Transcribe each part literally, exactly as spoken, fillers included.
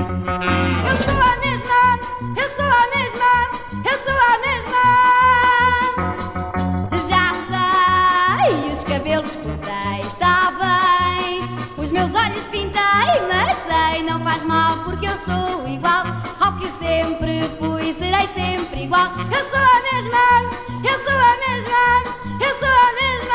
Eu sou a mesma, eu sou a mesma, eu sou a mesma. Já sei, os cabelos cortei, está bem. Os meus olhos pintei, mas sei, não faz mal, porque eu sou igual ao que sempre fui, serei sempre igual. Eu sou a mesma, eu sou a mesma, eu sou a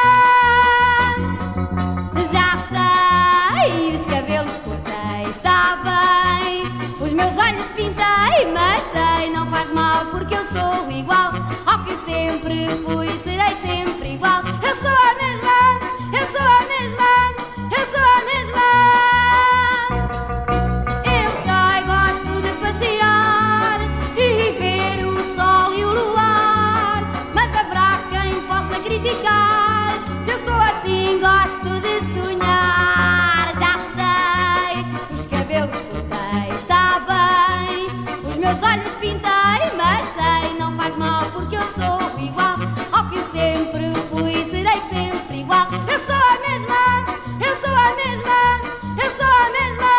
mesma. Já sei, os cabelos cortei, está bem. Os meus olhos pintei, mas sei, não faz mal, porque eu sou igual ao que sempre fui, serei sempre igual. Eu sou a mesma, eu sou a mesma, eu sou a mesma. Eu sei, gosto de passear e ver o sol e o luar, mas haverá quem possa criticar se eu sou assim, gosto de sonhar. Já sei, os cabelos cortei, está bem. Os meus olhos pintei, mas sei, não faz mal, porque eu sou igual ao que sempre fui, serei sempre igual. Eu sou a mesma, eu sou a mesma, eu sou a mesma.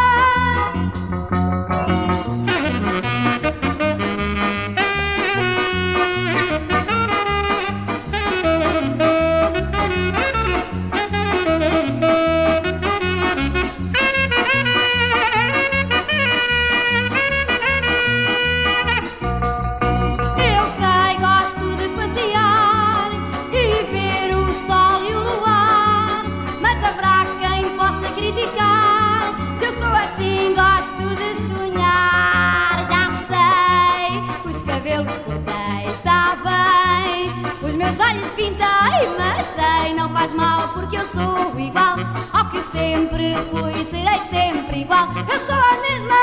Eu sei, gosto de passear e ver o sol e o luar, mas haverá quem possa criticar se eu sou assim, gosto de sonhar. Já sei, os cabelos cortei, está bem. Os meus olhos pintei, mas sei, não faz mal, porque eu sou igual ao que sempre fui, serei sempre igual. Eu sou a mesma,